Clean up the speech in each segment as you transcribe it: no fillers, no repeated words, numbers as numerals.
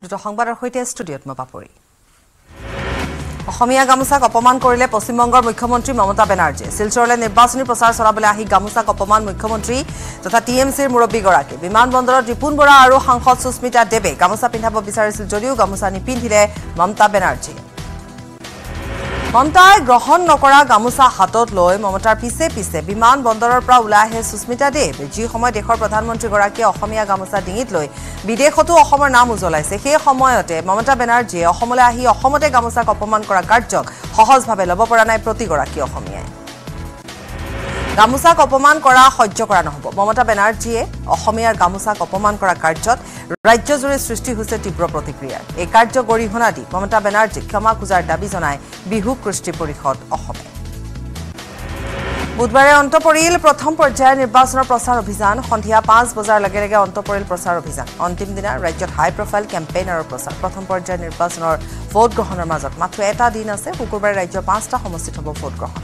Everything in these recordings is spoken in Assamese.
দুটো সংবাদৰ সৈতে ষ্টুডিঅ'ত মই পাপৰি অসমীয়া গামোচাক অপমান কৰিলে পশ্চিমবংগৰ মুখ্যমন্ত্ৰী মমতা বেনাৰ্জী শিলচৰলৈ নিৰ্বাচনী প্ৰচাৰ চলাবলৈ আহি গামোচাক অপমান মুখ্যমন্ত্ৰী তথা টিএমচিৰ মুৰব্বীগৰাকী বিমানবন্দৰত ৰিপুন বৰা আৰু সাংসদ সুস্মিতা দেৱে গামোচা পিন্ধাব বিচাৰিছিল যদিও গামোচা নিপিন্ধিলে মমতা বেনাৰ্জী মমতাই গ্ৰহণ নকৰা গামোচা হাতত লৈ মমতাৰ পিছে পিছে বিমানবন্দৰৰ পৰা ওলাই আহে সুস্মিতা দেৱ যি সময় দেশৰ প্ৰধানমন্ত্ৰীগৰাকীয়ে অসমীয়া গামোচা ডিঙিত লৈ বিদেশতো অসমৰ নাম উজ্বলাইছে সেই সময়তে মমতা বেনাৰ্জীয়ে অসমলৈ আহি অসমতে গামোচাক অপমান কৰা কাৰ্যক সহজভাৱে ল'ব পৰা নাই প্ৰতিগৰাকী অসমীয়াই গামোচাক অপমান কৰা সহ্য কৰা নহ'ব মমতা বেনাৰ্জীয়ে অসমীয়াৰ গামোচাক অপমান কৰা কাৰ্যত ৰাজ্যজুৰি সৃষ্টি হৈছে তীব্ৰ প্ৰতিক্ৰিয়া এই কাৰ্য গৰিহণা দি মমতা বেনাৰ্জীক ক্ষমা খোজাৰ দাবী জনায় বিহু কৃষ্টি পৰিষদ অসমে বুধবাৰে অন্ত পৰিল প্ৰথম পৰ্যায়ৰ নিৰ্বাচনৰ প্ৰচাৰ অভিযান সন্ধিয়া 5 বজাৰ লগে লগে অন্ত পৰিল প্ৰচাৰ অভিযান অন্তিম দিনা ৰাজ্যত হাই প্ৰফাইল কেম্পেইনাৰৰ প্ৰচাৰ প্ৰথম পৰ্যায়ৰ নিৰ্বাচনৰ ভোট গ্ৰহণৰ মাজত মাত্ৰ এটা দিন আছে শুকুৰবাৰে ৰাজ্যৰ 5টা সমষ্টিত হ'ব ভোট গ্ৰহণ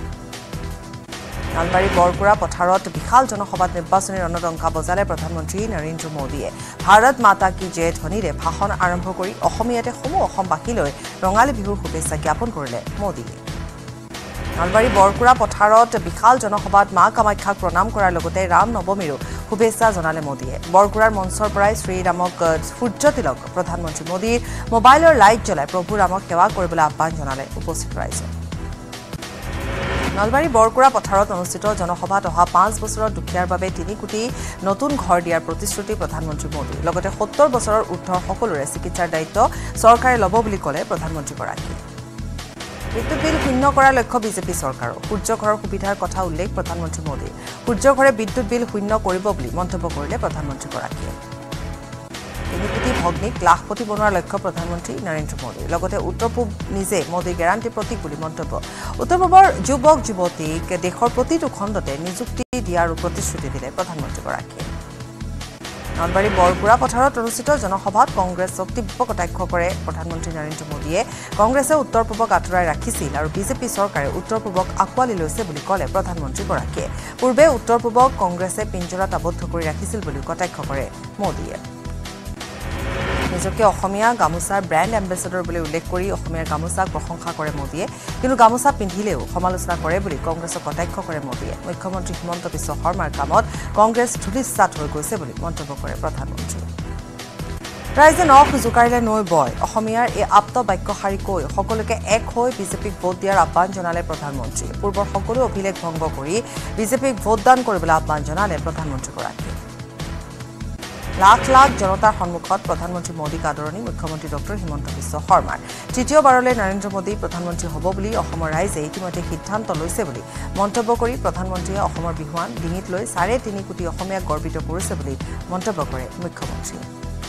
নলবাৰী বৰকুৰা পথাৰত বিশাল জনসভাত নিৰ্বাচনী ৰণদংকা বজালে প্ৰধানমন্ত্ৰী নৰেন্দ্ৰ মোদীয়ে ভাৰত মাতা কি জয় ধ্বনিৰে ভাষণ আৰম্ভ কৰি অসমীয়াতে সমূহ অসমবাসীলৈ ৰঙালী বিহুৰ শুভেচ্ছা জ্ঞাপন কৰিলে মোদীয়ে নলবাৰী বৰকুৰা পথাৰত বিশাল জনসভাত মা কামাখ্যাক প্ৰণাম কৰাৰ লগতে ৰাম নৱমীৰো শুভেচ্ছা জনালে মোদীয়ে বৰকুৰাৰ মঞ্চৰ পৰাই শ্ৰীৰামক সূৰ্য তিলক প্ৰধানমন্ত্ৰী মোদীৰ মোবাইলৰ লাইট জ্বলাই প্ৰভু ৰামক সেৱা কৰিবলৈ আহ্বান জনালে উপস্থিত ৰাইজে নলবাৰী বৰকুৰা পথাৰত অনুষ্ঠিত জনসভাত অহা 5 বছৰৰ দুখীয়াৰ বাবে 3 কোটি নতুন ঘৰ দিয়াৰ প্ৰতিশ্ৰুতি প্ৰধানমন্ত্ৰী মোদী লগতে 70 বছৰৰ ঊৰ্ধৰ সকলোৰে চিকিৎসাৰ দায়িত্ব চৰকাৰে ল'ব বুলি ক'লে প্ৰধানমন্ত্ৰীগৰাকীয়ে বিদ্যুৎ বিল শূন্য কৰাৰ লক্ষ্য বিজেপি চৰকাৰৰ সূৰ্য ঘৰৰ সুবিধাৰ কথা উল্লেখ প্ৰধানমন্ত্ৰী মোদীৰ সূৰ্য ঘৰে বিদ্যুৎ বিল শূন্য কৰিব বুলি মন্তব্য কৰিলে প্ৰধানমন্ত্ৰীগৰাকীয়ে 3 কোটি ভগ্নীক লাখপতি বনোৱাৰ লক্ষ্য প্ৰধানমন্ত্ৰী নৰেন্দ্ৰ মোদীৰ লগতে উত্তৰ পূব নিজে মোদীৰ গেৰাণ্টি প্ৰতীক বুলি মন্তব্য উত্তৰ পূবৰ যুৱক যুৱতীক দেশৰ প্ৰতিটো খণ্ডতে নিযুক্তি দিয়াৰ প্ৰতিশ্ৰুতি দিলে প্ৰধানমন্ত্ৰীগৰাকীয়ে নলবাৰী বৰকুৰা পথাৰত অনুষ্ঠিত জনসভাত কংগ্ৰেছক তীব্ৰ কটাক্ষ কৰে প্ৰধানমন্ত্ৰী নৰেন্দ্ৰ মোদীয়ে কংগ্ৰেছে উত্তৰ পূবক আঁতৰাই ৰাখিছিল আৰু বিজেপি চৰকাৰে উত্তৰ পূবক আঁকোৱালি লৈছে বুলি ক'লে প্ৰধানমন্ত্ৰীগৰাকীয়ে পূৰ্বে উত্তৰ পূবক কংগ্ৰেছে পিঞ্জৰাত আবদ্ধ কৰি ৰাখিছিল বুলি কটাক্ষ কৰে মোদীয়ে নিজকে অসমীয়া গামোচাৰ ব্ৰেণ্ড এম্বেছাডৰ বুলি উল্লেখ কৰি অসমীয়াৰ গামোচাক প্ৰশংসা কৰে মোদীয়ে কিন্তু গামোচা পিন্ধিলেও সমালোচনা কৰে বুলি কংগ্ৰেছক কটাক্ষ কৰে মোদীয়ে মুখ্যমন্ত্ৰী হিমন্ত বিশ্ব শৰ্মাৰ কামত কংগ্ৰেছ ধূলিসাৎ হৈ গৈছে বুলি মন্তব্য কৰে প্ৰধানমন্ত্ৰীয়ে ৰাইজে নখ জোকাৰিলে নৈ বয় অসমীয়াৰ এই আপ্ত বাক্যশাৰী কৈ সকলোকে এক হৈ বিজেপিক ভোট দিয়াৰ আহ্বান জনালে প্ৰধানমন্ত্ৰীয়ে পূৰ্বৰ সকলো অভিলেখ ভংগ কৰি বিজেপিক ভোটদান কৰিবলৈ আহ্বান জনালে প্ৰধানমন্ত্ৰীগৰাকীয়ে লাখ লাখ জনতাৰ সন্মুখত প্ৰধানমন্ত্ৰী মোদীক আদৰণি মুখ্যমন্ত্ৰী ডক্টৰ হিমন্ত বিশ্ব শৰ্মাৰ তৃতীয়বাৰলৈ নৰেন্দ্ৰ মোদী প্ৰধানমন্ত্ৰী হ'ব বুলি অসমৰ ৰাইজে ইতিমধ্যে সিদ্ধান্ত লৈছে বুলি মন্তব্য কৰি প্ৰধানমন্ত্ৰীয়ে অসমৰ বিহুৱান ডিঙিত লৈ 3.5 কোটি অসমীয়াক গৰ্বিত কৰিছে বুলি মন্তব্য কৰে মুখ্যমন্ত্ৰীয়ে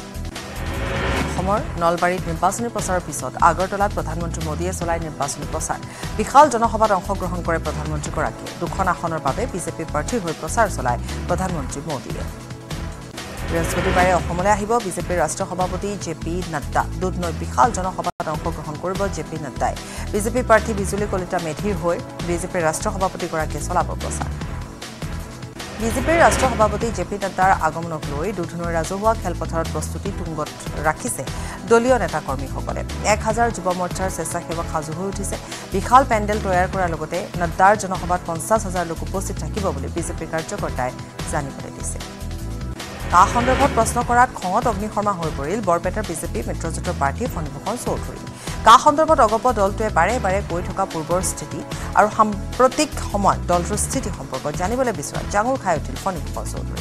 অসমৰ নলবাৰীত নিৰ্বাচনী প্ৰচাৰৰ পিছত আগৰতলাত প্ৰধানমন্ত্ৰী মোদীয়ে চলাই নিৰ্বাচনী প্ৰচাৰ বিশাল জনসভাত অংশগ্ৰহণ কৰে প্ৰধানমন্ত্ৰীগৰাকীয়ে দুখন আসনৰ বাবে বিজেপি প্ৰাৰ্থীৰ হৈ প্ৰচাৰ চলায় প্ৰধানমন্ত্ৰী মোদীয়ে বৃহস্পতিবাৰে অসমলৈ আহিব বিজেপিৰ ৰাষ্ট্ৰীয় সভাপতি জেপি নাড্ডা দুধনৈত বিশাল জনসভাত অংশগ্ৰহণ কৰিব জেপি নাড্ডাই বিজেপি প্ৰাৰ্থী বিজুলী কলিতা মেধিৰ হৈ বিজেপিৰ ৰাষ্ট্ৰীয় সভাপতিগৰাকীয়ে চলাব প্ৰচাৰ বিজেপিৰ ৰাষ্ট্ৰীয় সভাপতি জেপি নাড্ডাৰ আগমনক লৈ দুধনৈৰ ৰাজহুৱা খেলপথাৰত প্ৰস্তুতি তুংগত ৰাখিছে দলীয় নেতা কৰ্মীসকলে 1000 যুৱ মৰ্চাৰ স্বেচ্ছাসেৱক সাজু হৈ উঠিছে বিশাল পেণ্ডেল তৈয়াৰ কৰাৰ লগতে নাড্ডাৰ জনসভাত 50,000 লোক উপস্থিত থাকিব বুলি বিজেপিৰ কাৰ্যকৰ্তাই জানিবলৈ দিছে কা সন্দৰ্ভত প্ৰশ্ন কৰাত খঙত অগ্নিশৰ্মা হৈ পৰিল বৰপেটাৰ বিজেপি মিত্ৰজোঁটৰ প্ৰাৰ্থী ফণীভূষণ চৌধুৰী কা সন্দৰ্ভত অগপ দলটোৱে বাৰে বাৰে কৈ থকা পূৰ্বৰ স্থিতি আৰু সাম্প্ৰতিক সময়ত দলটোৰ স্থিতি সম্পৰ্কত জানিবলৈ বিচৰা জাঙুৰ খাই উঠিল ফণীভূষণ চৌধুৰী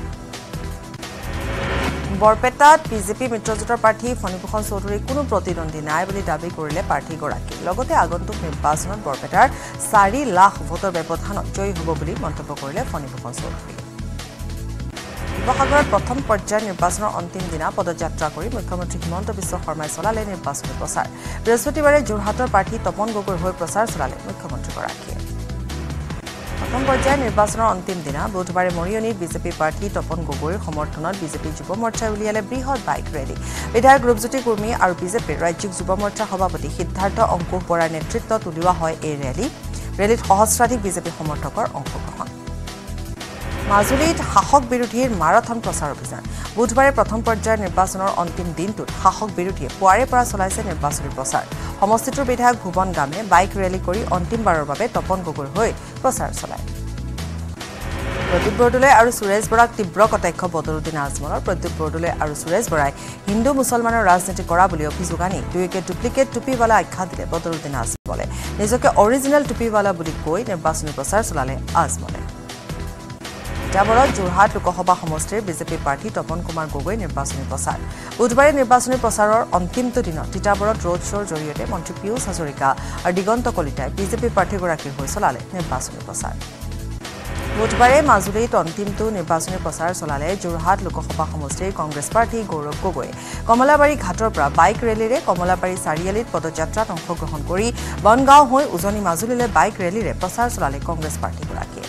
বৰপেটাত বিজেপি মিত্ৰজোঁটৰ প্ৰাৰ্থী ফণীভূষণ চৌধুৰীৰ কোনো প্ৰতিদ্বন্দ্বী নাই বুলি দাবী কৰিলে প্ৰাৰ্থীগৰাকী লগতে আগন্তুক নিৰ্বাচনত বৰপেটাৰ 4 লাখ ভোটৰ ব্যৱধানত জয়ী হ'ব বুলি মন্তব্য কৰিলে ফণীভূষণ চৌধুৰী শিৱসাগৰত প্ৰথম পৰ্যায়ৰ নিৰ্বাচনৰ অন্তিম দিনা পদযাত্ৰা কৰি মুখ্যমন্ত্ৰী হিমন্ত বিশ্ব শৰ্মাই চলালে নিৰ্বাচনী প্ৰচাৰ বৃহস্পতিবাৰে যোৰহাটৰ প্ৰাৰ্থী তপন গগৈৰ হৈ প্ৰচাৰ চলালে মুখ্যমন্ত্ৰীগৰাকীয়ে প্ৰথম পৰ্যায়ৰ নিৰ্বাচনৰ অন্তিম দিনা বুধবাৰে মৰিয়নীত বিজেপি প্ৰাৰ্থী তপন গগৈৰ সমৰ্থনত বিজেপি যুৱ মৰ্চাই উলিয়ালে বৃহৎ বাইক ৰেলী বিধায়ক ৰূপজ্যোতি কুৰ্মী আৰু বিজেপিৰ ৰাজ্যিক যুৱ মৰ্চাৰ সভাপতি সিদ্ধাৰ্থ অংকুশ বৰাৰ নেতৃত্বত উলিওৱা হয় এই ৰেলীত সহস্ৰাধিক বিজেপি সমৰ্থকৰ অংশগ্ৰহণ মাজুলীত শাসক বিৰোধীৰ মাৰাথন প্ৰচাৰ অভিযান বুধবাৰে প্ৰথম পৰ্যায়ৰ নিৰ্বাচনৰ অন্তিম দিনটোত শাসক বিৰোধীয়ে পুৱাৰে পৰা চলাইছে নিৰ্বাচনী প্ৰচাৰ সমষ্টিটোৰ বিধায়ক ভুৱন গামে বাইক ৰেলী কৰি অন্তিমবাৰৰ বাবে তপন গগৈৰ হৈ প্ৰচাৰ চলায় প্ৰদীপ বৰদলৈ আৰু সুৰেশ বৰাক তীব্ৰ কটাক্ষ বদৰুদ্দিন আজমলৰ প্ৰদীপ বৰদলৈ আৰু সুৰেশ বৰাই হিন্দু মুছলমানৰ ৰাজনীতি কৰা বুলি অভিযোগ আনি দুয়োকে ডুপ্লিকেট টুপিৱালা আখ্যা দিলে বদৰুদ্দিন আজমলে নিজকে অৰিজিনেল টুপিৱালা বুলি কৈ নিৰ্বাচনী প্ৰচাৰ চলালে আজমলে তিতাবৰত যোৰহাট লোকসভা সমষ্টিৰ বিজেপি প্ৰাৰ্থী তপন কুমাৰ গগৈ নিৰ্বাচনী প্ৰচাৰ বুধবাৰে নিৰ্বাচনী প্ৰচাৰৰ অন্তিমটো দিনত তিতাবৰত ৰোড শ্ব'ৰ জৰিয়তে মন্ত্ৰী পীয়ুষ হাজৰিকা আৰু দিগন্ত কলিতাই বিজেপি প্ৰাৰ্থীগৰাকীৰ হৈ চলালে নিৰ্বাচনী প্ৰচাৰ বুধবাৰে মাজুলীত অন্তিমটো নিৰ্বাচনী প্ৰচাৰ চলালে যোৰহাট লোকসভা সমষ্টিৰ কংগ্ৰেছ প্ৰাৰ্থী গৌৰৱ গগৈয়ে কমলাবাৰী ঘাটৰ পৰা বাইক ৰেলীৰে কমলাবাৰী চাৰিআলিত পদযাত্ৰাত অংশগ্ৰহণ কৰি বনগাঁও হৈ উজনি মাজুলীলৈ বাইক ৰেলীৰে প্ৰচাৰ চলালে কংগ্ৰেছ প্ৰাৰ্থীগৰাকীয়ে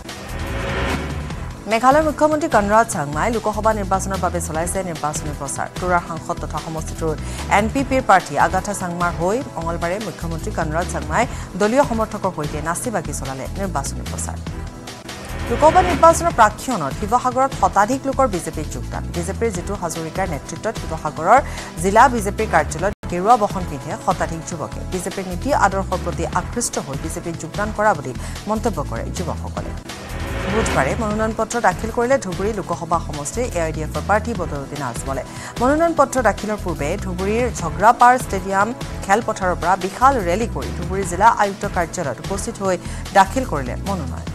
মেঘালয়ৰ মুখ্যমন্ত্ৰী কনৰাড চাংমাই লোকসভা নিৰ্বাচনৰ বাবে চলাইছে নিৰ্বাচনী প্ৰচাৰ তুৰাৰ সাংসদ তথা সমষ্টিটোৰ এনপিপিৰ প্ৰাৰ্থী আগাথা চাংমাৰ হৈ মঙলবাৰে মুখ্যমন্ত্ৰী কনৰাড চাংমাই দলীয় সমৰ্থকৰ সৈতে নাচি বাগি চলালে নিৰ্বাচনী প্ৰচাৰ লোকসভা নিৰ্বাচনৰ প্ৰাক্ষণত শিৱসাগৰত শতাধিক লোকৰ বিজেপিৰ যোগদান বিজেপিৰ জিতু হাজৰিকাৰ নেতৃত্বত শিৱসাগৰৰ জিলা বিজেপিৰ কাৰ্যালয়ত গেৰুৱা বসন পিন্ধে শতাধিক যুৱকে বিজেপিৰ নীতি আদৰ্শৰ প্ৰতি আকৃষ্ট হৈ বিজেপিত যোগদান কৰা বুলি মন্তব্য কৰে যুৱকসকলে বুধবাৰে মনোনয়ন পত্ৰ দাখিল কৰিলে ধুবুৰী লোকসভা সমষ্টিৰ এআইডিএফৰ প্ৰাৰ্থী বদৰুদ্দিন আজমলে মনোনয়ন পত্ৰ দাখিলৰ পূৰ্বে ধুবুৰীৰ ঝগৰাপাৰ ষ্টেডিয়াম খেলপথাৰৰ পৰা বিশাল ৰেলী কৰি ধুবুৰী জিলা আয়ুক্ত কাৰ্যালয়ত উপস্থিত হৈ দাখিল কৰিলে মনোনয়ন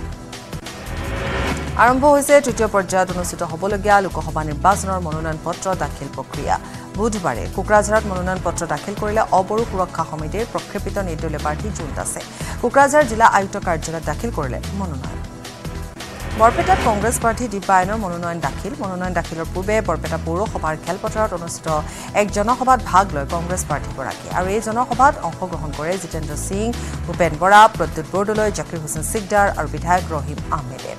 আৰম্ভ হৈছে তৃতীয় পৰ্যায়ত অনুষ্ঠিত হ'বলগীয়া লোকসভা নিৰ্বাচনৰ মনোনয়ন পত্ৰ দাখিল প্ৰক্ৰিয়া বুধবাৰে কোকৰাঝাৰত মনোনয়ন পত্ৰ দাখিল কৰিলে অবৰু সুৰক্ষা সমিতিৰ প্ৰক্ষেপিত নিৰ্দলীয় প্ৰাৰ্থী জোন দাসে কোকৰাঝাৰ জিলা আয়ুক্ত কাৰ্যালয়ত দাখিল কৰিলে মনোনয়ন বৰপেটাত কংগ্ৰেছ প্ৰাৰ্থী দীপায়নৰ মনোনয়ন দাখিলৰ পূৰ্বে বৰপেটা পৌৰসভাৰ খেলপথাৰত অনুষ্ঠিত এক জনসভাত ভাগ লয় কংগ্ৰেছ প্ৰাৰ্থীগৰাকী আৰু এই জনসভাত অংশগ্ৰহণ কৰে জিতেন্দ্ৰ সিং ভূপেন বৰা প্ৰদ্যুৎ বৰদলৈ জাকিৰ হুছেইন সিকদাৰ আৰু বিধায়ক ৰহিম আহমেদে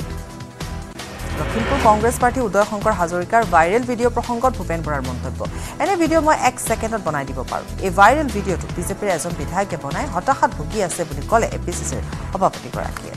লখিমপুৰ কংগ্ৰেছ প্ৰাৰ্থী উদয় শংকৰ হাজৰিকাৰ ভাইৰেল ভিডিঅ' প্ৰসংগত ভূপেন বৰাৰ মন্তব্য এনে ভিডিঅ' মই 1 ছেকেণ্ডত বনাই দিব পাৰোঁ এই ভাইৰেল ভিডিঅ'টো বিজেপিৰ এজন বিধায়কে বনাই হতাশাত ভুগি আছে বুলি ক'লে এপিচিচিৰ সভাপতিগৰাকীয়ে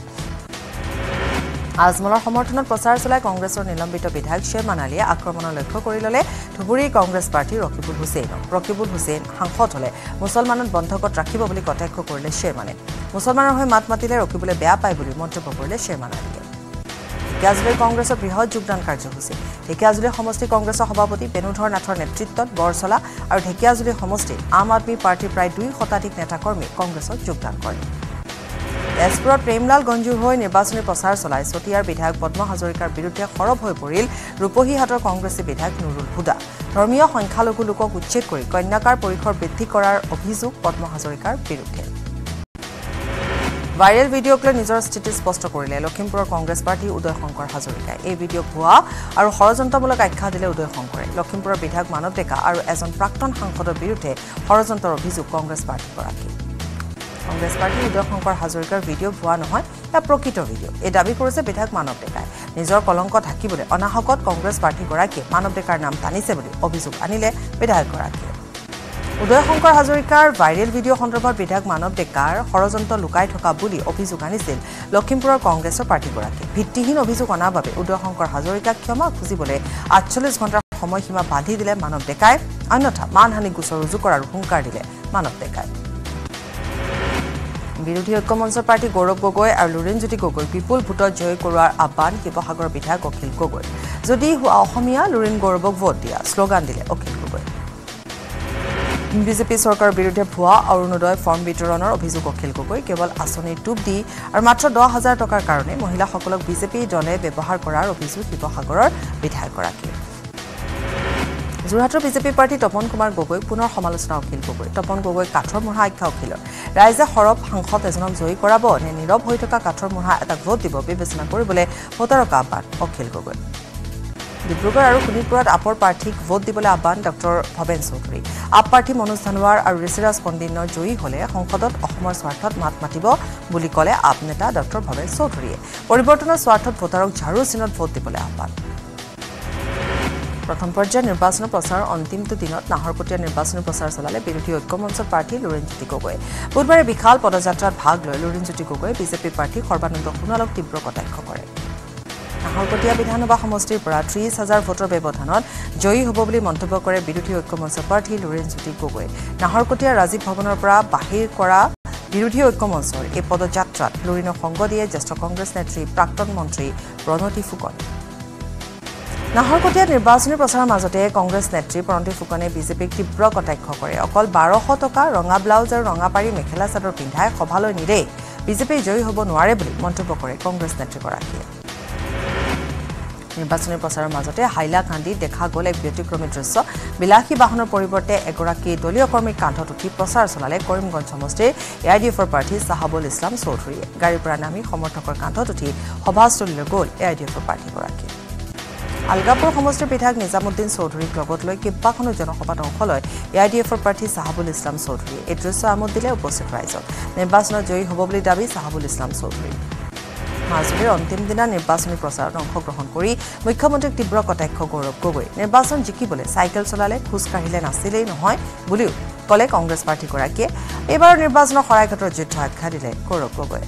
আজমলৰ সমৰ্থনত প্ৰচাৰ চলাই কংগ্ৰেছৰ নিলম্বিত বিধায়ক শ্বেৰমান আলীয়ে আক্ৰমণৰ লক্ষ্য কৰি ল'লে ধুবুৰী কংগ্ৰেছ প্ৰাৰ্থী ৰকিবুল হুছেইন সাংসদ হ'লে মুছলমানত বন্ধকত ৰাখিব বুলি কটাক্ষ কৰিলে শ্বেৰমানে মুছলমানৰ হৈ মাত মাতিলে ৰকিবুলে বেয়া পায় বুলি মন্তব্য কৰিলে শ্বেৰমান আলীয়ে ঢেকিয়াজুলিৰ কংগ্ৰেছৰ বৃহৎ যোগদান কাৰ্যসূচী ঢেকিয়াজুলি সমষ্টি কংগ্ৰেছৰ সভাপতি বেণুধৰ নাথৰ নেতৃত্বত বৰচলা আৰু ঢেকিয়াজুলি সমষ্টিত আম আদমী পাৰ্টীৰ প্ৰায় 2 শতাধিক নেতাকৰ্মী কংগ্ৰেছত যোগদান কৰে তেজপুৰত প্ৰেমলাল গঞ্জুৰ হৈ নিৰ্বাচনী প্ৰচাৰ চলাই চতিয়াৰ বিধায়ক পদ্ম হাজৰিকাৰ বিৰুদ্ধে সৰব হৈ পৰিল ৰূপহীহাটৰ কংগ্ৰেছী বিধায়ক নুৰুল হুদা ধৰ্মীয় সংখ্যালঘু লোকক উচ্ছেদ কৰি কন্যাকাৰ পৰিসৰ বৃদ্ধি কৰাৰ অভিযোগ পদ্ম হাজৰিকাৰ বিৰুদ্ধে ভাইৰেল ভিডিঅ'ক লৈ নিজৰ স্থিতি স্পষ্ট কৰিলে লখিমপুৰৰ কংগ্ৰেছ প্ৰাৰ্থী উদয় শংকৰ হাজৰিকাই এই ভিডিঅ' ভুৱা আৰু ষড়যন্ত্ৰমূলক আখ্যা দিলে উদয় শংকৰে লখিমপুৰৰ বিধায়ক মানৱ ডেকা আৰু এজন প্ৰাক্তন সাংসদৰ বিৰুদ্ধে ষড়যন্ত্ৰৰ অভিযোগ কংগ্ৰেছ প্ৰাৰ্থীগৰাকী কংগ্ৰেছ প্ৰাৰ্থী উদয় শংকৰ হাজৰিকাৰ ভিডিঅ' ভুৱা নহয় এয়া প্ৰকৃত ভিডিঅ' এই দাবী কৰিছে বিধায়ক মানৱ ডেকাই নিজৰ কলংক ঢাকিবলৈ অনাহকত কংগ্ৰেছ প্ৰাৰ্থীগৰাকীয়ে মানৱ ডেকাৰ নাম টানিছে বুলি অভিযোগ আনিলে বিধায়কগৰাকীয়ে উদয় শংকৰ হাজৰিকাৰ ভাইৰেল ভিডিঅ' সন্দৰ্ভত বিধায়ক মানৱ ডেকাৰ ষড়যন্ত্ৰ লুকাই থকা বুলি অভিযোগ আনিছিল লখিমপুৰৰ কংগ্ৰেছৰ প্ৰাৰ্থীগৰাকীয়ে ভিত্তিহীন অভিযোগ অনাৰ বাবে উদয় শংকৰ হাজৰিকাক ক্ষমা খুজিবলৈ 48 ঘণ্টাৰ সময়সীমা বান্ধি দিলে মানৱ ডেকাই অন্যথা মানহানি গোচৰ ৰুজু কৰাৰ হুংকাৰ দিলে মানৱ ডেকাই বিৰোধী ঐক্যমঞ্চৰ প্ৰাৰ্থী গৌৰৱ গগৈ আৰু লুৰিণজ্যোতি গগৈ বিপুল ভোটত জয় কৰোৱাৰ আহ্বান শিৱসাগৰৰ বিধায়ক অখিল গগৈ যদি অসমীয়া লুৰিণ গৌৰৱক ভোট দিয়া শ্লোগান দিলে অখিল গগৈ বিজেপি চৰকাৰৰ বিৰুদ্ধে ভুৱা অৰুণোদয় ফৰ্ম বিতৰণৰ অভিযোগ অখিল গগৈ কেৱল আঁচনিৰ টোপ দি আৰু মাত্ৰ 10,000 টকাৰ কাৰণে মহিলাসকলক বিজেপি দলে ব্যৱহাৰ কৰাৰ অভিযোগ শিৱসাগৰৰ বিধায়কগৰাকীয়ে যোৰহাটৰ বিজেপি প্ৰাৰ্থী তপন কুমাৰ গগৈ পুনৰ সমালোচনা অখিল গগৈ তপন গগৈ কাঠৰ মুঢ়া আখ্যা অখিলৰ ৰাইজে সৰব সাংসদ এজনক জয়ী কৰাব নে নীৰৱ হৈ থকা কাঠৰ মুঢ়া এটা ভোট দিব বিবেচনা কৰিবলৈ ভোটাৰক আহ্বান অখিল গগৈ ডিব্ৰুগড় আৰু শোণিতপুৰত আপৰ প্ৰাৰ্থীক ভোট দিবলৈ আহ্বান ডক্টৰ ভৱেন চৌধুৰী আপ প্ৰাৰ্থী মনোজ ধানোৱাৰ আৰু ঋষিৰাজ পণ্ডিত জয়ী হ'লে সংসদত অসমৰ স্বাৰ্থত মাত মাতিব বুলি ক'লে আপ নেতা ডক্টৰ ভৱেন চৌধুৰীয়ে পৰিৱৰ্তনৰ স্বাৰ্থত ভোটাৰক ঝাৰু চিনত ভোট দিবলৈ আহ্বান প্ৰথম পৰ্যায়ৰ নিৰ্বাচনৰ প্ৰচাৰৰ অন্তিমটো দিনত নাহৰকটীয়া নিৰ্বাচনী প্ৰচাৰ চলালে বিৰোধী ঐক্যমঞ্চৰ প্ৰাৰ্থী লুৰিণজ্যোতি গগৈ বুধবাৰে বিশাল পদযাত্ৰাত ভাগ লৈ লুৰিণজ্যোতি গগৈ বিজেপি প্ৰাৰ্থী সৰ্বানন্দ সোণোৱালক তীব্ৰ কটাক্ষ কৰে নাহৰকটীয়া বিধানসভা সমষ্টিৰ পৰা ৩০,০০০ ভোটৰ ব্যৱধানত জয়ী হ'ব বুলি মন্তব্য কৰে বিৰোধী ঐক্যমঞ্চ প্ৰাৰ্থী লুৰেণজ্যোতি গগৈ নাহৰকটীয়া ৰাজীৱ ভৱনৰ পৰা বাহিৰ কৰা বিৰোধী ঐক্যমঞ্চৰ এই পদযাত্ৰাত লুৰিণক সংগ দিয়ে জ্যেষ্ঠ কংগ্ৰেছ নেত্ৰী প্ৰাক্তন মন্ত্ৰী প্ৰণতি ফুকন নাহৰকটীয়া নিৰ্বাচনী প্ৰচাৰৰ মাজতে কংগ্ৰেছ নেত্ৰী প্ৰণতি ফুকনে বিজেপিক তীব্ৰ কটাক্ষ কৰে অকল ১২০০ টকা ৰঙা ব্লাউজ আৰু ৰঙা পাৰি মেখেলা চাদৰ পিন্ধাই সভালৈ নিৰে বিজেপি জয়ী হ'ব নোৱাৰে বুলি মন্তব্য কৰে কংগ্ৰেছ নেত্ৰীগৰাকীয়ে নিৰ্বাচনী প্ৰচাৰৰ মাজতে হাইলাকান্দিত দেখা গ'ল এক ব্যতিক্ৰমী দৃশ্য বিলাসী বাহনৰ পৰিৱৰ্তে এগৰাকী দলীয় কৰ্মীক কান্ধত উঠি প্ৰচাৰ চলালে কৰিমগঞ্জ সমষ্টিৰ এআইডিএফৰ প্ৰাৰ্থী চাহাবুল ইছলাম চৌধুৰীয়ে গাড়ীৰ পৰা নামি সমৰ্থকৰ কান্ধত উঠি সভাস্থলীলৈ গ'ল এআইডিএফৰ প্ৰাৰ্থীগৰাকী আলগাপুৰ সমষ্টিৰ বিধায়ক নিজামুদ্দিন চৌধুৰীক লগত লৈ কেইবাখনো জনসভাত অংশ লয় এআইডিএফৰ প্ৰাৰ্থী চাহাবুল ইছলাম চৌধুৰীয়ে এই দৃশ্য আমোদ দিলে উপস্থিত ৰাইজক নিৰ্বাচনত জয়ী হ'ব বুলি দাবী চাহাবুল ইছলাম চৌধুৰী মাজুলীৰ অন্তিম দিনা নিৰ্বাচনী প্ৰচাৰত অংশগ্ৰহণ কৰি মুখ্যমন্ত্ৰীক তীব্ৰ কটাক্ষ গৌৰৱ গগৈ নিৰ্বাচন জিকিবলৈ চাইকেল চলালে খোজ কাঢ়িলে নাছিলেই নহয় বুলিও ক'লে কংগ্ৰেছ প্ৰাৰ্থীগৰাকীয়ে এইবাৰৰ নিৰ্বাচনৰ শৰাইঘাটৰ যুদ্ধ আখ্যা দিলে গৌৰৱ গগৈয়ে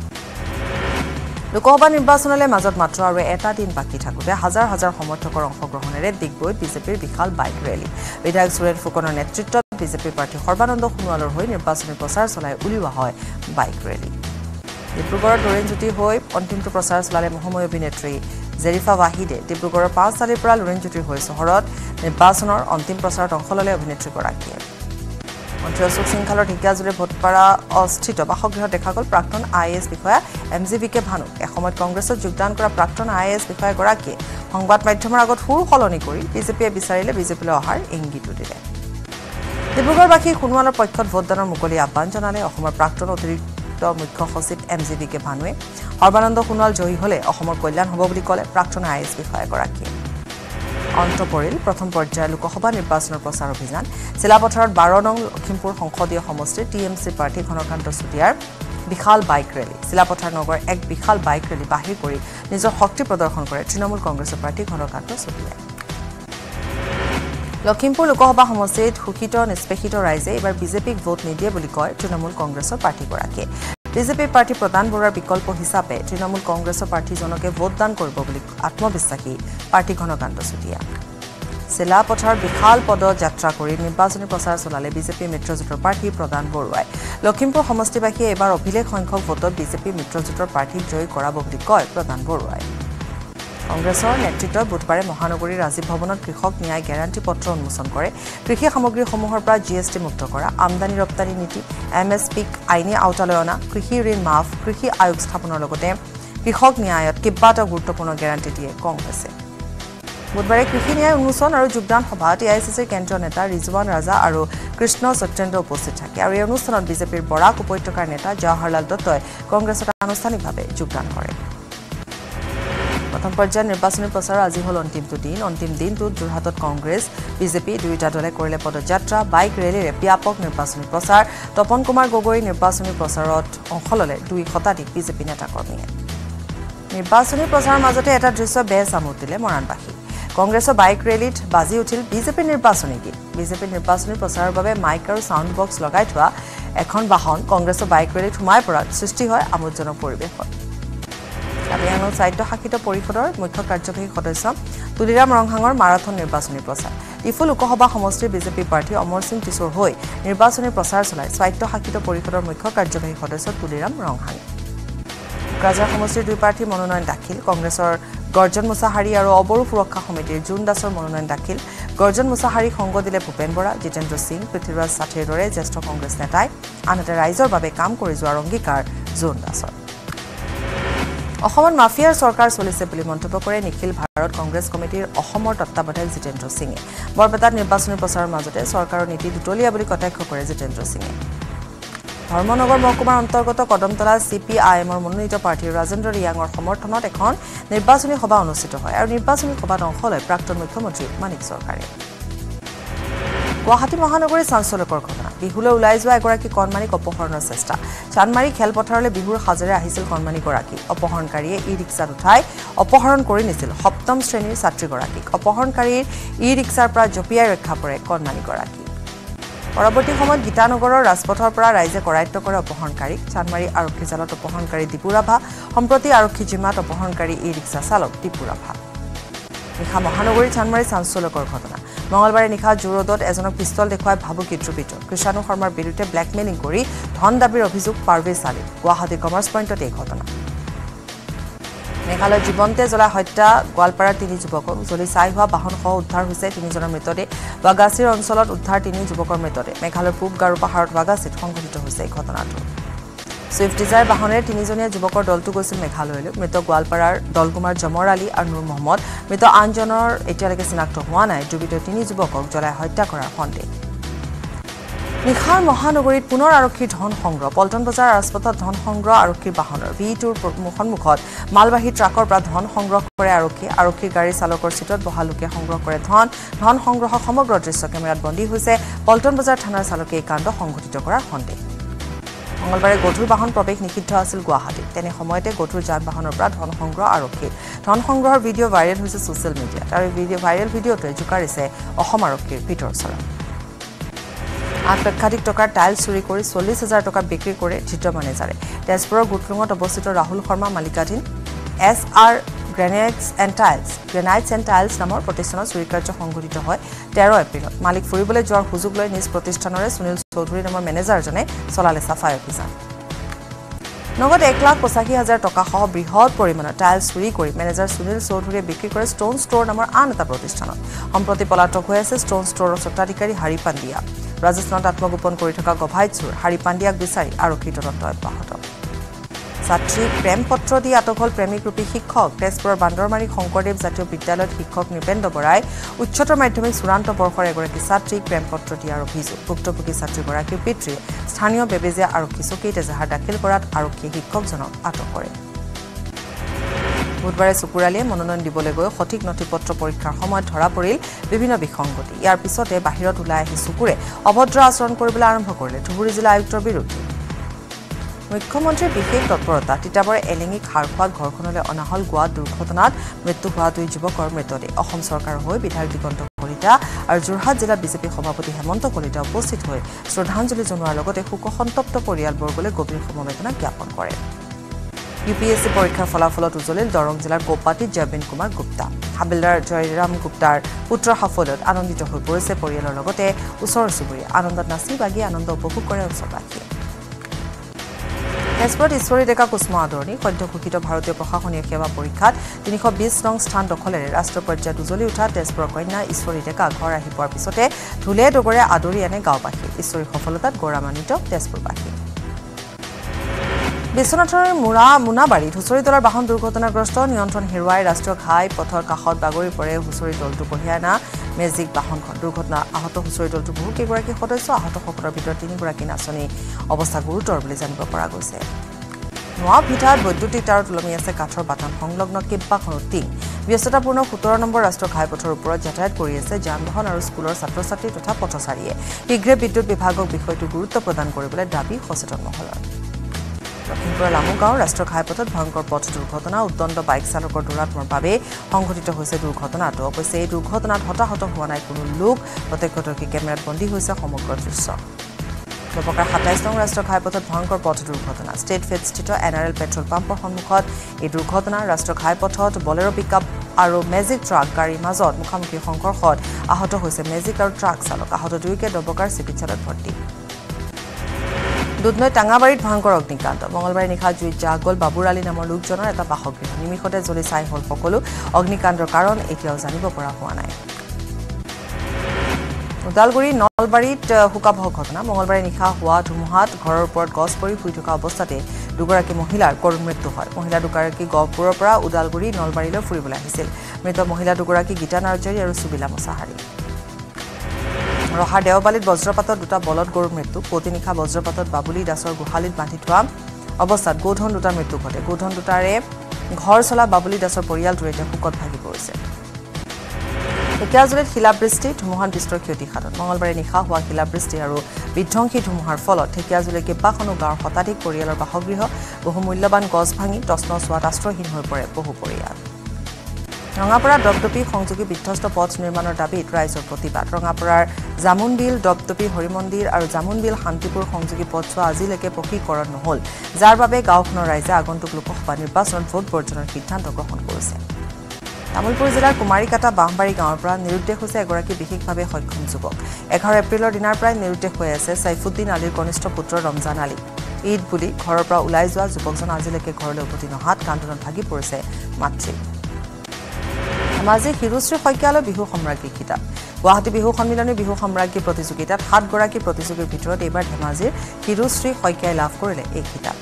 লোকসভা নিৰ্বাচনলৈ মাজত মাত্ৰ আৰু এটা দিন বাকী থাকোঁতে হাজাৰ হাজাৰ সমৰ্থকৰ অংশগ্ৰহণেৰে ডিগবৈত বিজেপিৰ বিশাল বাইক ৰেলী বিধায়ক সুৰেন ফুকনৰ নেতৃত্বত বিজেপিৰ প্ৰাৰ্থী সৰ্বানন্দ সোণোৱালৰ হৈ নিৰ্বাচনী প্ৰচাৰ চলাই উলিওৱা হয় বাইক ৰেলী ডিব্ৰুগড়ৰ লুৰেণজ্যোতি হৈ অন্তিমটো প্ৰচাৰ চলালে মহাময়ী অভিনেত্ৰী জেৰিফা ৱাহিদে ডিব্ৰুগড়ৰ ৫ চালিৰ পৰা লুৰেণজ্যোতিৰ হৈ চহৰত নিৰ্বাচনৰ অন্তিম প্ৰচাৰত অংশ ল'লে অভিনেত্ৰীগৰাকীয়ে মন্ত্ৰী অশোক সিংখালৰ ঢেকিয়াজুলিৰ ভোটপাৰা অস্থিত বাসগৃহত দেখা গ'ল প্ৰাক্তন আইএএছ বিষয়া MGVK ভানুক এসময়ত কংগ্ৰেছত যোগদান কৰা প্ৰাক্তন আইএএছ বিষয়াগৰাকীয়ে সংবাদ মাধ্যমৰ আগত সুৰ সলনি কৰি বিজেপিয়ে বিচাৰিলে বিজেপিলৈ অহাৰ ইংগিতো দিলে ডিব্ৰুগড়বাসী সোণোৱালৰ পক্ষত ভোটদানৰ মুকলি আহ্বান জনালে অসমৰ প্ৰাক্তন অতিৰিক্ত মুখ্য সচিব MGVK ভানুৱে সৰ্বানন্দ সোণোৱাল জয়ী হ'লে অসমৰ কল্যাণ হ'ব বুলি ক'লে প্ৰাক্তন আইএএছ বিষয়াগৰাকীয়ে অন্ত পৰিল প্ৰথম পৰ্যায়ৰ লোকসভা নিৰ্বাচনৰ প্ৰচাৰ অভিযান চিলাপথাৰত 12 নং লখিমপুৰ সংসদীয় সমষ্টিৰ TMC প্ৰাৰ্থী ঘনকান্ত চুতীয়াৰ বিশাল বাইক ৰেলী চিলাপথাৰ নগৰ এক বিশাল বাইক ৰেলী বাহিৰ কৰি নিজৰ শক্তি প্ৰদৰ্শন কৰে তৃণমূল কংগ্ৰেছৰ প্ৰাৰ্থী ঘনকান্ত চুতীয়াই লখিমপুৰ লোকসভা সমষ্টিত শোষিত নিষ্পেষিত ৰাইজে এইবাৰ বিজেপিক ভোট নিদিয়ে বুলি কয় তৃণমূল কংগ্ৰেছৰ প্ৰাৰ্থীগৰাকীয়ে বিজেপিৰ প্ৰাৰ্থী প্ৰদান বৰুৱাৰ বিকল্প হিচাপে তৃণমূল কংগ্ৰেছৰ প্ৰাৰ্থীজনকে ভোটদান কৰিব বুলি আত্মবিশ্বাসী প্ৰাৰ্থী ঘনকান্ত চুতীয়া চিলাপথাৰ বিশাল পদযাত্ৰা কৰি নিৰ্বাচনী প্ৰচাৰ চলালে বিজেপি মিত্ৰজোঁটৰ প্ৰাৰ্থী প্ৰদান বৰুৱাই লখিমপুৰ সমষ্টিবাসীয়ে এইবাৰ অভিলেখ সংখ্যক ভোটত বিজেপি মিত্ৰজোঁটৰ প্ৰাৰ্থীক জয়ী কৰাব বুলি কয় প্ৰদান বৰুৱাই কংগ্ৰেছৰ নেতৃত্বত বুধবাৰে মহানগৰীৰ ৰাজীৱ ভৱনত কৃষক ন্যায় গেৰাণ্টি পত্ৰ উন্মোচন কৰে কৃষি সামগ্ৰীসমূহৰ পৰা GST মুক্ত কৰা আমদানি ৰপ্তানি নীতি MSPক আইনী আওতালৈ অনা কৃষি ঋণ মাফ কৃষি আয়োগ স্থাপনৰ লগতে কৃষক ন্যায়ত কেইবাটাও গুৰুত্বপূৰ্ণ গেৰাণ্টি দিয়ে কংগ্ৰেছে বুধবাৰে কৃষি ন্যায় উন্মোচন আৰু যোগদান সভাত AICCৰ কেন্দ্ৰীয় নেতা ৰিজৱান ৰাজা আৰু কৃষ্ণ সত্যেন্দ্ৰ উপস্থিত থাকে আৰু এই অনুষ্ঠানত বিজেপিৰ বৰাক উপত্যকাৰ নেতা জৱাহৰলাল দত্তই কংগ্ৰেছত আনুষ্ঠানিকভাৱে যোগদান কৰে প্ৰথম পৰ্যায়ৰ নিৰ্বাচনী প্ৰচাৰৰ আজি হ'ল অন্তিম দিনটোত যোৰহাটত কংগ্ৰেছ বিজেপি দুয়োটা দলে কৰিলে পদযাত্ৰা বাইক ৰেলীৰে ব্যাপক নিৰ্বাচনী প্ৰচাৰ তপন কুমাৰ গগৈ নিৰ্বাচনী প্ৰচাৰত অংশ ল'লে 2 শতাধিক বিজেপি নেতাকৰ্মীয়ে নিৰ্বাচনী প্ৰচাৰৰ মাজতে এটা দৃশ্য বেছ আমোদ দিলে মৰাণবাসী কংগ্ৰেছৰ বাইক ৰেলীত বাজি উঠিল বিজেপিৰ নিৰ্বাচনী গীত বিজেপিৰ নিৰ্বাচনী প্ৰচাৰৰ বাবে মাইক আৰু সাউণ্ড বক্স লগাই থোৱা এখন বাহন কংগ্ৰেছৰ বাইক ৰেলীত সোমাই পৰাত সৃষ্টি হয় আমোদজনক পৰিৱেশত কাৰ্বিআংলং সাহিত্য শাসিত পৰিষদৰ মুখ্য কাৰ্যবাহী সদস্য তুলিৰাম ৰংহাঙৰ মাৰাথন নিৰ্বাচনী প্ৰচাৰ ডিফু লোকসভা সমষ্টিৰ বিজেপি প্ৰাৰ্থী অমৰ সিং কিশোৰ হৈ নিৰ্বাচনী প্ৰচাৰ চলাই স্বায়ত্ত শাসিত পৰিষদৰ মুখ্য কাৰ্যবাহী সদস্য তুলিৰাম ৰংহাং কোকৰাঝাৰ সমষ্টিৰ 2 প্ৰাৰ্থী মনোনয়ন দাখিল কংগ্ৰেছৰ গৰ্জন মুছাহাৰী আৰু অবৰু সুৰক্ষা সমিতিৰ জুন দাসৰ মনোনয়ন দাখিল গৰ্জন মুছাহাৰীক সংগ দিলে ভূপেন বৰা জিতেন্দ্ৰ সিং পৃথ্বীৰাজ সাথীৰ দৰে জ্যেষ্ঠ কংগ্ৰেছ নেতাই আনহাতে ৰাইজৰ বাবে কাম কৰি যোৱাৰ অংগীকাৰ জুন দাসৰ অসমত মাফিয়াৰ চৰকাৰ চলিছে বুলি মন্তব্য কৰে নিখিল ভাৰত কংগ্ৰেছ কমিটিৰ অসমৰ তত্ত্বাৱধায়ক জিতেন্দ্ৰ সিঙে বৰপেটাত নিৰ্বাচনী প্ৰচাৰৰ মাজতে চৰকাৰৰ নীতি দুতলীয়া বুলি কটাক্ষ কৰে জিতেন্দ্ৰ সিঙে ধৰ্মনগৰ মহকুমাৰ অন্তৰ্গত কদমতলা CPIMৰ মনোনীত প্ৰাৰ্থী ৰাজেন্দ্ৰ ৰিয়াঙৰ সমৰ্থনত এখন নিৰ্বাচনী সভা অনুষ্ঠিত হয় আৰু নিৰ্বাচনী সভাত অংশ লয় প্ৰাক্তন মুখ্যমন্ত্ৰী মানিক চৰকাৰে গুৱাহাটী মহানগৰীৰ চাঞ্চল্যকৰ ঘটনা বিহুলৈ ওলাই যোৱা এগৰাকী কণমানিক অপহৰণৰ চেষ্টা চানমাৰী খেলপথাৰলৈ বিহুৰ সাজেৰে আহিছিল কণমানিগৰাকী অপহৰণকাৰীয়ে ই-ৰিক্সাত উঠাই অপহৰণ কৰি নিছিল 7ম শ্ৰেণীৰ ছাত্ৰীগৰাকীক অপহৰণকাৰীৰ ই-ৰিক্সাৰ পৰা জঁপিয়াই ৰক্ষা পৰে কণমানিগৰাকী পৰৱৰ্তী সময়ত গীতানগৰৰ ৰাজপথৰ পৰা ৰাইজে কৰায়ত্ব কৰে অপহৰণকাৰীক চানমাৰী আৰক্ষী জালত অপহৰণকাৰী দীপুৰাভা সম্প্ৰতি আৰক্ষী জিমাত অপহৰণকাৰী ই ৰিক্সা চালক দীপুৰাভা নিশা মহানগৰীৰ চানমাৰী চাঞ্চল্যকৰ ঘটনা মঙলবাৰে নিশা জোৰদত এজনক পিষ্টল দেখুৱাই ভাবুকি দ্ৰুপিত কৃষাণু শৰ্মাৰ বিৰুদ্ধে ব্লেকমেইলিং কৰি ধন দাবীৰ অভিযোগ পাৰভেজ আলী গুৱাহাটী কমাৰ্চ পইণ্টত এই ঘটনা মেঘালয় জীৱন্তে জ্বলাই হত্যা গোৱালপাৰাৰ 3 যুৱকক জ্বলি ছাই হোৱা বাহনসহ উদ্ধাৰ হৈছে 3জনৰ মৃতদেহ ৱাগাছিৰ অঞ্চলত উদ্ধাৰ 3 যুৱকৰ মৃতদেহ মেঘালয়ৰ পূব গাৰো পাহাৰত ৱাগাছিত সংঘটিত হৈছে এই ঘটনাটো সুইফ্ট ডিজায়াৰ বাহনেৰে 3জনীয়া যুৱকৰ দলটো গৈছিল মেঘালয়লৈ মৃত গোৱালপাৰাৰ দলকুমাৰ জমৰ আলী আৰু নুৰ মহম্মদ মৃত আনজনৰ এতিয়ালৈকে চিনাক্ত হোৱা নাই ডুবিত 3 যুৱকক জ্বলাই হত্যা কৰাৰ সন্দেহ নিশাৰ মহানগৰীত পুনৰ আৰক্ষীৰ ধন সংগ্ৰহ পল্টন বজাৰ ৰাজপথত ধন সংগ্ৰহ আৰক্ষীৰ বাহনৰ V2ৰ সন্মুখত মালবাহী ট্ৰাকৰ পৰা ধন সংগ্ৰহ কৰে আৰক্ষীৰ গাড়ী চালকৰ চিটত বহা লোকে সংগ্ৰহ কৰে ধন সংগ্ৰহ সমগ্ৰ দৃশ্য কেমেৰাত বন্দী হৈছে পল্টন বজাৰ থানাৰ চালকে এই কাণ্ড সংঘটিত কৰাৰ সন্দেহ মঙলবাৰে গধুৰ বাহন প্ৰৱেশ নিষিদ্ধ আছিল গুৱাহাটীত তেনে সময়তে গধুৰ যান বাহনৰ পৰা ধন সংগ্ৰহ আৰক্ষীৰ ধন সংগ্ৰহৰ ভিডিঅ' ভাইৰেল হৈছে ছ'চিয়েল মিডিয়াত আৰু ভাইৰেল ভিডিঅ'টোৱে জোকাৰিছে অসম আৰক্ষীৰ ভিতৰ চৰা 8 লক্ষাধিক টকাৰ টাইল চুৰি কৰি 40,000 টকা বিক্ৰী কৰে ধৃত মেনেজাৰে তেজপুৰৰ গুটলুঙত অৱস্থিত ৰাহুল শৰ্মা মালিকাধীন SR গ্ৰেনাইটছ এণ্ড টাইলছ নামৰ প্ৰতিষ্ঠানত চুৰি কাৰ্য সংঘটিত হয় 13 এপ্ৰিলত মালিক ফুৰিবলৈ যোৱাৰ সুযোগ লৈ নিজ প্ৰতিষ্ঠানৰে সুনীল চৌধুৰী নামৰ মেনেজাৰজনে চলালে চাফাই অভিযান নগদ 1,85,000 টকা সহ বৃহৎ পৰিমাণৰ টাইল চুৰি কৰি মেনেজাৰ সুনীল চৌধুৰীয়ে বিক্ৰী কৰে ষ্টোন ষ্ট'ৰ নামৰ আন এটা প্ৰতিষ্ঠানত সম্প্ৰতি পলাতক হৈ আছে ষ্টোন ষ্ট'ৰৰ স্বত্বাধিকাৰী হাৰি পাণ্ডিয়া ৰাজস্থানত আত্মগোপন কৰি থকা গভাইত চুৰ হাৰি পাণ্ডিয়াক বিচাৰি আৰক্ষী তদন্ত অব্যাহত ছাত্ৰীক প্ৰেম পত্ৰ দি আটক হ'ল প্ৰেমিকৰূপী শিক্ষক তেজপুৰৰ বান্দৰমাৰী শংকৰদেৱ জাতীয় বিদ্যালয়ত শিক্ষক নিপেন্দ্ৰ বৰাই উচ্চতৰ মাধ্যমিক চূড়ান্ত বৰ্ষৰ এগৰাকী ছাত্ৰীক প্ৰেম পত্ৰ দিয়াৰ অভিযোগ ভুক্তভোগী ছাত্ৰীগৰাকীৰ পিতৃয়ে স্থানীয় বেবেজীয়া আৰক্ষী চকীত এজাহাৰ দাখিল কৰাত আৰক্ষীয়ে শিক্ষকজনক আটক কৰে বুধবাৰে চুকুৰালীয়ে মনোনয়ন দিবলৈ গৈ সঠিক নথিপত্ৰ পৰীক্ষাৰ সময়ত ধৰা পৰিল বিভিন্ন বিসংগতি ইয়াৰ পিছতে বাহিৰত ওলাই আহি চুকুৰে অভদ্ৰ আচৰণ কৰিবলৈ আৰম্ভ কৰিলে ধুবুৰী জিলা আয়ুক্তৰ বিৰুদ্ধে মুখ্যমন্ত্ৰীৰ বিশেষ তৎপৰতা তিতাবৰে এলেঙিক হাড় খোৱাত ঘৰখনলৈ অনা হ'ল গোৱা দুৰ্ঘটনাত মৃত্যু হোৱা 2 যুৱকৰ মৃতদেহ অসম চৰকাৰৰ হৈ বিধায়ক দিগন্ত কলিতা আৰু যোৰহাট জিলা বিজেপি সভাপতি হেমন্ত কলিতা উপস্থিত হৈ শ্ৰদ্ধাঞ্জলি জনোৱাৰ লগতে শোকসন্তপ্ত পৰিয়ালবৰ্গলৈ গভীৰ সমবেদনা জ্ঞাপন কৰে UPSC পৰীক্ষাৰ ফলাফলত উজলিল দৰং জিলাৰ কৌপাতিত জয়বিন কুমাৰ গুপ্তা হাবিলদাৰ জয়ৰাম গুপ্তাৰ পুত্ৰৰ সাফল্যত আনন্দিত হৈ পৰিছে পৰিয়ালৰ লগতে ওচৰ চুবুৰীয়া আনন্দত নাচি বাগি আনন্দ উপভোগ কৰে অঞ্চলবাসীয়ে তেজপুৰত ঈশ্বৰী ডেকা কুস্মা আদৰণি সদ্য ঘোষিত ভাৰতীয় প্ৰশাসনীয় সেৱা পৰীক্ষাত 320 নং স্থান দখলেৰে ৰাষ্ট্ৰীয় পৰ্যায়ত উজলি উঠা তেজপুৰৰ কন্যা ঈশ্বৰী ডেকা ঘৰ আহি পোৱাৰ পিছতে ঢোলে ডগৰে আদৰি আনে গাঁওবাসী ঈশ্বৰীৰ সফলতাত গৌৰৱান্বিত তেজপুৰবাসী বিশ্বনাথৰ মুনাবাৰীত হুঁচৰি দলৰ বাহন দুৰ্ঘটনাগ্ৰস্ত নিয়ন্ত্ৰণ হেৰুৱাই ৰাষ্ট্ৰীয় ঘাই পথৰ কাষত বাগৰি পৰে হুঁচৰি দলটো কঢ়িয়াই অনা মেজিক বাহনখন দুৰ্ঘটনা আহত হুঁচৰি দলটো বহু কেইগৰাকী সদস্য আহতসকলৰ ভিতৰত 3গৰাকী নাচনী অৱস্থা গুৰুতৰ বুলি জানিব পৰা গৈছে নোৱা ভিটাত বৈদ্যুতিক তাৰত ওলমি আছে কাঠৰ বাটাম সংলগ্ন কেইবাখনো টিং ব্যস্ততাপূৰ্ণ 17 নম্বৰ ৰাষ্ট্ৰীয় ঘাইপথৰ ওপৰত যাতায়াত কৰি আছে যান-বাহন আৰু স্কুলৰ ছাত্ৰ-ছাত্ৰী তথা পথচাৰীয়ে শীঘ্ৰে বিদ্যুৎ বিভাগক বিষয়টো গুৰুত্ব প্ৰদান কৰিবলৈ দাবী সচেতন মহলৰ লখিমপুৰৰ লামুগাঁও ৰাষ্ট্ৰীয় ঘাইপথত ভয়ংকৰ পথ দুৰ্ঘটনা উদ্দণ্ড বাইক চালকৰ দুৰাত্মৰ বাবে সংঘটিত হৈছে দুৰ্ঘটনাটো অৱশ্যে এই দুৰ্ঘটনাত হতাহত হোৱা নাই কোনো লোক প্ৰত্যক্ষদৰ্শী কেমেৰাত বন্দী হৈছে সমগ্ৰ দৃশ্য লপকাৰ 27 নং ৰাষ্ট্ৰীয় ঘাইপথত ভয়ংকৰ পথ দুৰ্ঘটনা ষ্টেট ফেডস্থিত NRL পেট্ৰল পাম্পৰ সন্মুখত এই দুৰ্ঘটনা ৰাষ্ট্ৰীয় ঘাইপথত বলেৰো পিকআপ আৰু মেজিক ট্ৰাক গাড়ীৰ মাজত মুখামুখি সংঘৰ্ষত আহত হৈছে মেজিক আৰু ট্ৰাক চালক আহত দুয়োকে ডবকাৰ চিকিৎসালয়ত ভৰ্তি দুধনৈ টাঙাবাৰীত ভয়ংকৰ অগ্নিকাণ্ড মঙলবাৰে নিশা জুইত জাহ গ'ল বাবুৰ আলী নামৰ লোকজনৰ এটা বাসগৃহ নিমিষতে জ্বলি ছাই হ'ল সকলো অগ্নিকাণ্ডৰ কাৰণ এতিয়াও জানিব পৰা হোৱা নাই ওদালগুৰি নলবাৰীত হুকাবহ ঘটনা মঙলবাৰে নিশা হোৱা ধুমুহাত ঘৰৰ ওপৰত গছ পৰি শুই থকা অৱস্থাতে দুগৰাকী মহিলাৰ কৰুণ মৃত্যু হয় মহিলা দুগৰাকী গহপুৰৰ পৰা ওদালগুৰি নলবাৰীলৈ ফুৰিবলৈ আহিছিল মৃত মহিলা দুগৰাকী গীতা নাৰ্জাৰী আৰু সুবিলা মছাহাৰী ৰহাৰ দেওবালিত বজ্ৰপাতত 2টা বলদ গৰুৰ মৃত্যু পুৱতি নিশা বজ্ৰপাতত বাবুলি দাসৰ গোহালিত বান্ধি থোৱা অৱস্থাত গোধন 2টা মৃত্যু ঘটে গোধন 2টাৰে ঘৰ চলা বাবুলি দাসৰ পৰিয়ালটোৰ এতিয়া শোকত ভাগি পৰিছে ঢেকিয়াজুলিত শিলাবৃষ্টি ধুমুহাত বিস্তৰ ক্ষতি সাধন মঙলবাৰে নিশা হোৱা শিলাবৃষ্টি আৰু বিধ্বংসী ধুমুহাৰ ফলত ঢেকিয়াজুলিৰ কেইবাখনো গাঁৱৰ শতাধিক পৰিয়ালৰ বাসগৃহ বহু মূল্যৱান গছ ভাঙি তছনছ হোৱাত আশ্ৰয়হীন হৈ পৰে বহু পৰিয়াল ৰঙাপাৰা দপদপি সংযোগী বিধ্বস্ত পথ নিৰ্মাণৰ দাবীত ৰাইজৰ প্ৰতিবাদ ৰঙাপাৰাৰ জামুনবিল দপদপি হৰিমন্দিৰ আৰু জামুনবিল শান্তিপুৰ সংযোগী পথছোৱা আজিলৈকে পকীকৰণ নহল যাৰ বাবে গাঁওখনৰ ৰাইজে আগন্তুক লোকসভা নিৰ্বাচনত ভোট বৰ্জনৰ সিদ্ধান্ত গ্ৰহণ কৰিছে তামুলপুৰ জিলাৰ কুমাৰীকাটা বাহবাৰী গাঁৱৰ পৰা নিৰুদ্দেশ হৈছে এগৰাকী বিশেষভাৱে সক্ষম যুৱক 11 এপ্ৰিলৰ দিনাৰ প্ৰায় নিৰুদ্দেশ হৈ আছে সাইফুদ্দিন আলীৰ কনিষ্ঠ পুত্ৰ ৰমজান আলী ঈদ বুলি ঘৰৰ পৰা ওলাই যোৱা যুৱকজন আজিলৈকে ঘৰলৈ উভতি নহাত কান্দোনত ভাগি পৰিছে মাতৃ সমাজে হিৰুশ্ৰী শইকীয়ালৈ বিহু সম্ৰাজ্ঞী খিতাপ গুৱাহাটী বিহু সন্মিলনী বিহু সম্ৰাজ্ঞী প্ৰতিযোগিতাত 7 গৰাকী প্ৰতিযোগীৰ ভিতৰত এইবাৰ ধেমাজিৰ হিৰুশ্ৰী শইকীয়াই লাভ কৰিলে এই খিতাপ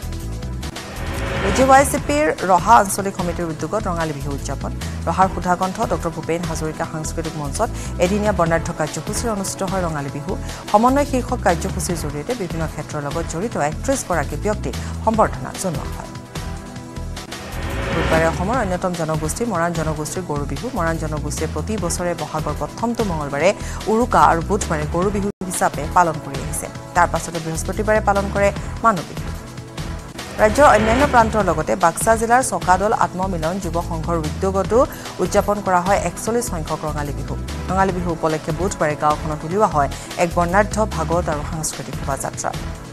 এজিৱাইচিপিৰ ৰহা আঞ্চলিক সমিতিৰ উদ্যোগত ৰঙালী বিহু উদযাপন ৰহাৰ সুধাকণ্ঠ ডক্টৰ ভূপেন হাজৰিকা সাংস্কৃতিক মঞ্চত এদিনীয়া বৰ্ণাঢ্য কাৰ্যসূচীৰ অনুষ্ঠিত হয় ৰঙালী বিহু সমন্বয় শীৰ্ষক কাৰ্যসূচীৰ জৰিয়তে বিভিন্ন ক্ষেত্ৰৰ লগত জড়িত 31 গৰাকী ব্যক্তিক সম্বৰ্ধনা জনোৱা হয় বুধবাৰে অসমৰ অন্যতম জনগোষ্ঠী মৰাণ জনগোষ্ঠীৰ গৰু বিহু মৰাণ জনগোষ্ঠীয়ে প্ৰতি বছৰে বহাগৰ প্ৰথমটো মঙলবাৰে উৰুকা আৰু বুধবাৰে গৰু বিহু হিচাপে পালন কৰি আহিছে তাৰ পাছতে বৃহস্পতিবাৰে পালন কৰে মানুহ বিহু ৰাজ্যৰ অন্যান্য প্ৰান্তৰ লগতে বাক্সা জিলাৰ চকাদল আত্মমিলন যুৱ সংঘৰ উদ্যোগতো উদযাপন কৰা হয় 41 সংখ্যক ৰঙালী বিহু উপলক্ষে বুধবাৰে গাঁওখনত উলিওৱা হয় এক বৰ্ণাঢ্য ভাগৱত আৰু সাংস্কৃতিক শোভাযাত্ৰা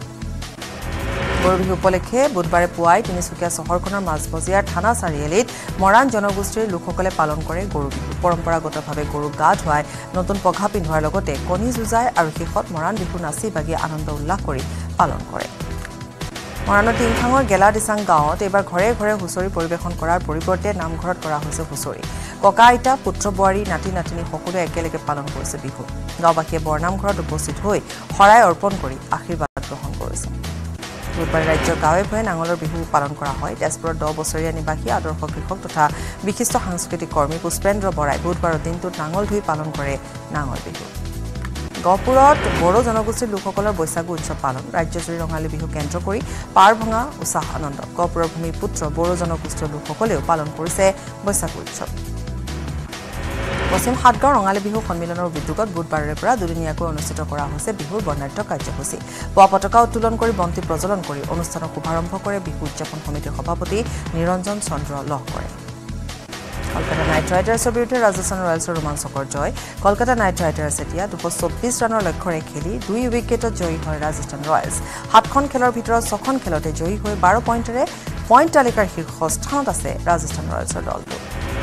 গৰু বিহু উপলক্ষে বুধবাৰে পুৱাই তিনিচুকীয়া চহৰখনৰ মাজমজিয়াৰ থানা চাৰিআলিত মৰাণ জনগোষ্ঠীৰ লোকসকলে পালন কৰে গৰু বিহু পৰম্পৰাগতভাৱে গৰুক গা ধুৱাই নতুন পঘা পিন্ধোৱাৰ লগতে কণী যুঁজায় আৰু শেষত মৰাণ বিহু নাচি বাগি আনন্দ উল্লাস কৰি পালন কৰে মৰাণৰ টিংখাঙৰ গেলা দিচাং গাঁৱত এইবাৰ ঘৰে ঘৰে হুঁচৰি পৰিৱেশন কৰাৰ পৰিৱৰ্তে নামঘৰত কৰা হৈছে হুঁচৰি ককা আইতা পুত্ৰ বোৱাৰী নাতি নাতিনী সকলোৱে একেলগে পালন কৰিছে বিহু গাঁওবাসীয়ে বৰনামঘৰত উপস্থিত হৈ শৰাই অৰ্পণ কৰি আশীৰ্বাদ গ্ৰহণ কৰিছে বুধবাৰে ৰাজ্যৰ গাঁৱে ভূঞে নাঙলৰ বিহু পালন কৰা হয় তেজপুৰৰ 10 বছৰীয়া নিবাসী আদৰ্শ কৃষক তথা বিশিষ্ট সাংস্কৃতিক কৰ্মী পুষ্পেন্দ্ৰ বৰাই বুধবাৰৰ দিনটোত নাঙল ধুই পালন কৰে নাঙল বিহু গহপুৰত বড়ো জনগোষ্ঠীৰ লোকসকলৰ বৈশাগু উৎসৱ পালন ৰাজ্যজুৰি ৰঙালী বিহু কেন্দ্ৰ কৰি পাৰ ভঙা উৎসাহ আনন্দ গহপুৰৰ ভূমিপুত্ৰ বড়ো জনগোষ্ঠীৰ লোকসকলেও পালন কৰিছে বৈশাগু উৎসৱ পশ্চিম সাতগাঁও ৰঙালী বিহু সন্মিলনৰ উদ্যোগত বুধবাৰৰ পৰা দুদিনীয়াকৈ অনুষ্ঠিত কৰা হৈছে বিহুৰ বৰ্ণাঢ্য কাৰ্যসূচী পুৱা পতাকা উত্তোলন কৰি বন্তি প্ৰজ্বলন কৰি অনুষ্ঠানৰ শুভাৰম্ভ কৰে বিহু উদযাপন সমিতিৰ সভাপতি নিৰঞ্জন চন্দ্ৰ লহকৰে কলকাতা নাইট ৰাইডাৰ্ছৰ বিৰুদ্ধে ৰাজস্থান ৰয়েলছৰ ৰোমাঞ্চকৰ জয় কলকাতা নাইট ৰাইডাৰ্ছ এতিয়া 224 ৰানৰ লক্ষ্যৰে খেলি 2 উইকেটত জয়ী হয় ৰাজস্থান ৰয়েলছ 7খন খেলৰ ভিতৰত 6খন খেলতে জয়ী হৈ 12 পইণ্টেৰে পইণ্ট তালিকাৰ শীৰ্ষ স্থানত আছে ৰাজস্থান ৰয়েলছৰ দলটো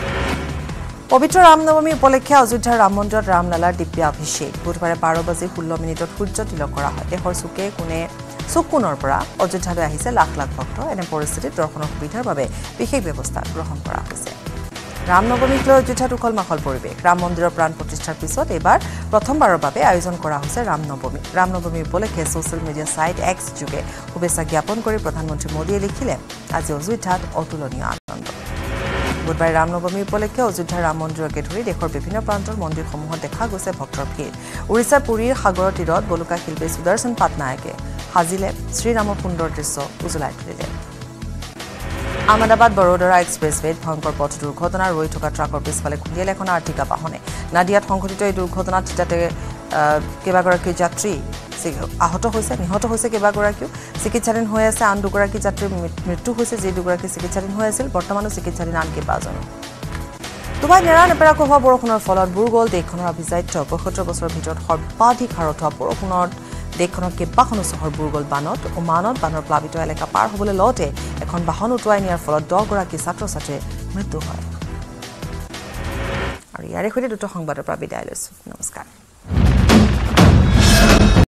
পবিত্ৰ ৰামনৱমী উপলক্ষে অযোধ্যাৰ ৰাম মন্দিৰত ৰামলালাৰ দিব্যাভিষেক বুধবাৰে 12:16 সূৰ্য তিলক কৰা হয় দেশৰ চুককোণৰ পৰা অযোধ্যালৈ আহিছে লাখ লাখ ভক্ত এনে পৰিস্থিতিত দৰ্শনৰ সুবিধাৰ বাবে বিশেষ ব্যৱস্থা গ্ৰহণ কৰা হৈছে ৰামনৱমীক লৈ অযোধ্যাত উখল মাখল পৰিৱেশ ৰাম মন্দিৰৰ প্ৰাণ প্ৰতিষ্ঠাৰ পিছত এইবাৰ প্ৰথমবাৰৰ বাবে আয়োজন কৰা হৈছে ৰামনৱমী উপলক্ষে ছ'চিয়েল মিডিয়া সাইট এক্স যোগে শুভেচ্ছা জ্ঞাপন কৰি প্ৰধানমন্ত্ৰী মোদীয়ে লিখিলে আজি অযোধ্যাত অতুলনীয় আনন্দ বুধবাৰে ৰামনৱমী উপলক্ষে অযোধ্যাৰ ৰাম মন্দিৰকে ধৰি দেশৰ বিভিন্ন প্ৰান্তৰ মন্দিৰসমূহত দেখা গৈছে ভক্তৰ ভিৰ উৰিষ্যাৰ পুৰীৰ সাগৰৰ তীৰত বলুকা শিল্পী সুদৰ্শন পাটনায়কে সাজিলে শ্ৰীৰামৰ সুন্দৰ দৃশ্য উজ্বলাই তুলিলে আহমেদাবাদ বৰোদৰা এক্সপ্ৰেছৱেত ভয়ংকৰ পথ দুৰ্ঘটনা ৰৈ থকা ট্ৰাকৰ পিছফালে খুন্দিয়ালে এখন আৰ্টিকা বাহনে নাদিয়াত সংঘটিত এই দুৰ্ঘটনাত তাতে কেইবাগৰাকী যাত্ৰী নিহত হৈছে কেইবাগৰাকীও চিকিৎসাধীন হৈ আছে আন দুগৰাকী যাত্ৰীৰ মৃত্যু হৈছে যি দুগৰাকী চিকিৎসাধীন হৈ আছিল বৰ্তমানো চিকিৎসাধীন আন কেইবাজনো দুবাই নেৰানেপেৰাকৈ হোৱা বৰষুণৰ ফলত বুৰ গ'ল দেশখনৰ অভিজাত্য 75 বছৰৰ ভিতৰত সৰ্বাধিক হাৰত হোৱা বৰষুণত দেশখনৰ কেইবাখনো চহৰ বুৰ গ'ল বানত বানৰ প্লাবিত এলেকা পাৰ হ'বলৈ লওঁতে এখন বাহন উটুৱাই নিয়াৰ ফলত 10 গৰাকী ছাত্ৰ ছাত্ৰীৰ মৃত্যু হয় আৰু ইয়াৰে সৈতে দুটা সংবাদৰ পৰা বিদায় লৈছো নমস্কাৰ